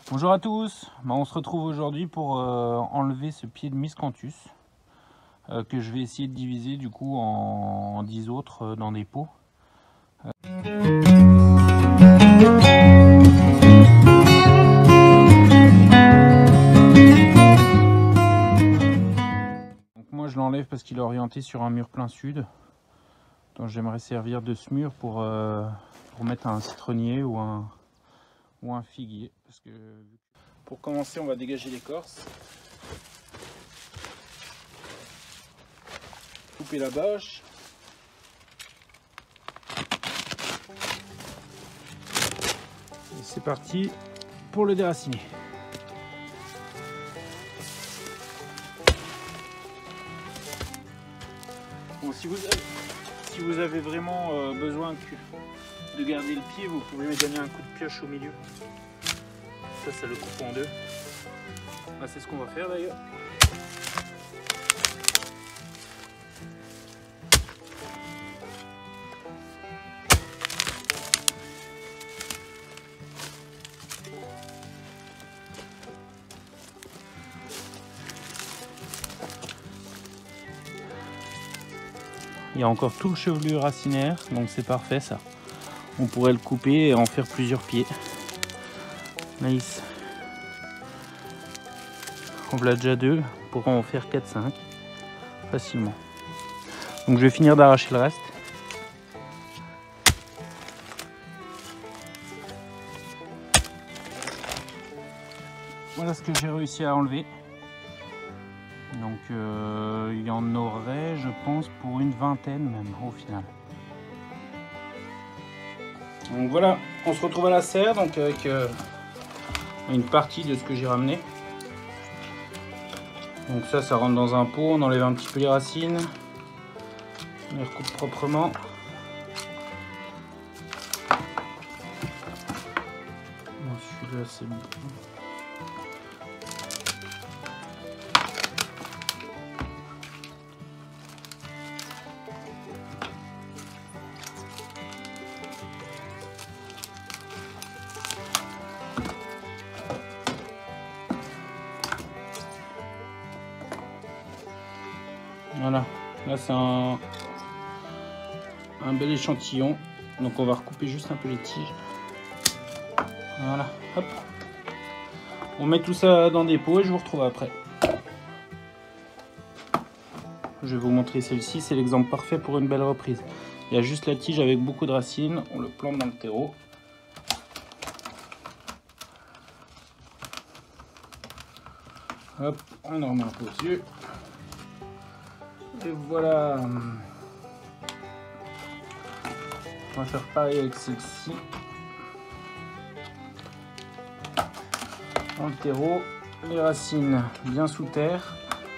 Bonjour à tous, on se retrouve aujourd'hui pour enlever ce pied de miscanthus que je vais essayer de diviser du coup en 10 autres dans des pots. Donc moi je l'enlève parce qu'il est orienté sur un mur plein sud. Donc j'aimerais servir de ce mur pour mettre un citronnier ou un figuier. Parce que pour commencer on va dégager l'écorce. Couper la bâche. Et c'est parti pour le déraciner. Bon, si vous avez vraiment besoin de garder le pied, vous pouvez me donner un coup de pioche au milieu. Ça le coupe en deux. Bah, c'est ce qu'on va faire d'ailleurs. Il y a encore tout le chevelu racinaire, donc c'est parfait ça. On pourrait le couper et en faire plusieurs pieds. Nice. On voilà déjà deux, on pourra en faire 4-5 facilement. Donc je vais finir d'arracher le reste. Voilà ce que j'ai réussi à enlever. Donc il y en aurait, je pense, pour une vingtaine même au final. Donc voilà, on se retrouve à la serre donc avec une partie de ce que j'ai ramené. Donc ça rentre dans un pot, on enlève un petit peu les racines, on les recoupe proprement. Bon, celui-là c'est bon. Voilà, là c'est un bel échantillon, donc on va recouper juste un peu les tiges. Voilà, hop. On met tout ça dans des pots et je vous retrouve après. Je vais vous montrer celle-ci, c'est l'exemple parfait pour une belle reprise. Il y a juste la tige avec beaucoup de racines, on le plante dans le terreau. Hop, on en remet un peu au-dessus. Et voilà. On va faire pareil avec celle-ci. Dans le terreau, les racines bien sous terre.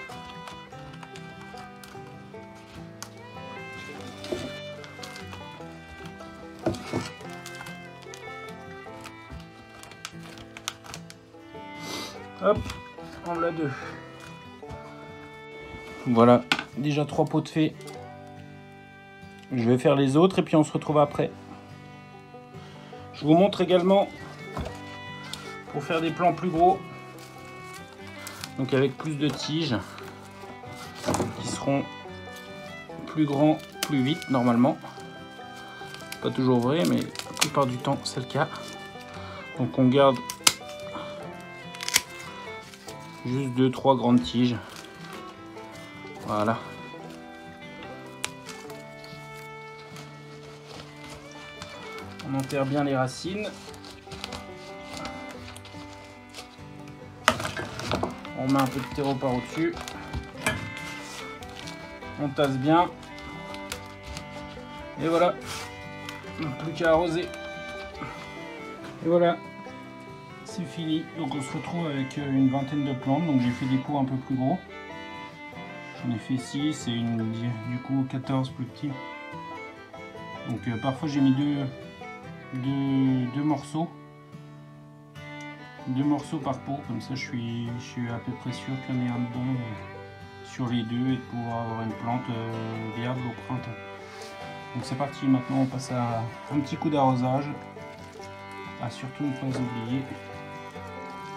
Hop, on l'a deux. Voilà, déjà 3 pots de fait. Je vais faire les autres et puis on se retrouve après. Je vous montre également pour faire des plants plus gros, donc avec plus de tiges qui seront plus grands plus vite normalement. Pas toujours vrai, mais la plupart du temps c'est le cas. Donc on garde juste 2-3 grandes tiges. Voilà. On enterre bien les racines. On met un peu de terreau par au-dessus. On tasse bien. Et voilà. Plus qu'à arroser. Et voilà. C'est fini. Donc on se retrouve avec une vingtaine de plantes. Donc j'ai fait des pots un peu plus gros. J'en ai fait 6 et du coup 14 plus petits. Donc parfois j'ai mis deux morceaux. 2 morceaux par pot, comme ça je suis à peu près sûr qu'il y en ait un dedans sur les deux et de pouvoir avoir une plante viable au printemps. Donc c'est parti, maintenant on passe à un petit coup d'arrosage, à surtout ne pas oublier.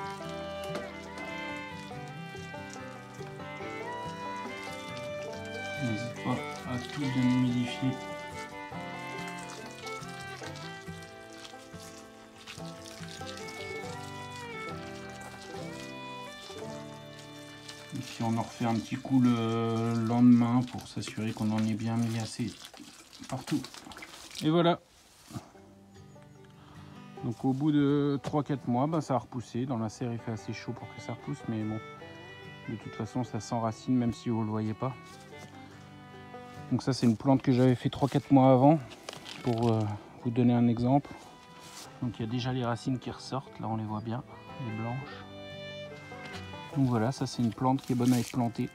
bien humidifié. Et puis on en refait un petit coup le lendemain pour s'assurer qu'on en ait bien mis assez partout. Et voilà. Donc au bout de 3-4 mois, bah, ça a repoussé. Dans la serre il fait assez chaud pour que ça repousse, mais bon, de toute façon ça s'enracine même si vous ne le voyez pas. Donc ça c'est une plante que j'avais fait 3-4 mois avant pour vous donner un exemple. Donc il y a déjà les racines qui ressortent, là on les voit bien, les blanches. Donc voilà, ça c'est une plante qui est bonne à être plantée.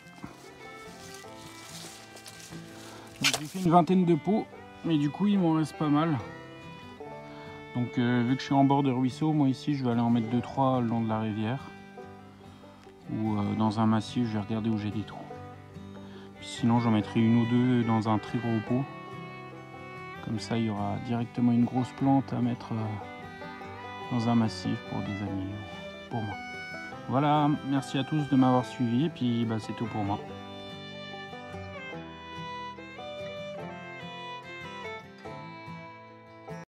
J'ai fait une vingtaine de pots, mais du coup il m'en reste pas mal. Donc vu que je suis en bord de ruisseau, moi ici je vais aller en mettre 2-3 le long de la rivière. Ou dans un massif, je vais regarder où j'ai des trous. Puis sinon j'en mettrai une ou deux dans un très gros pot. Comme ça il y aura directement une grosse plante à mettre dans un massif pour des amis, pour moi. Voilà, merci à tous de m'avoir suivi et puis bah, c'est tout pour moi.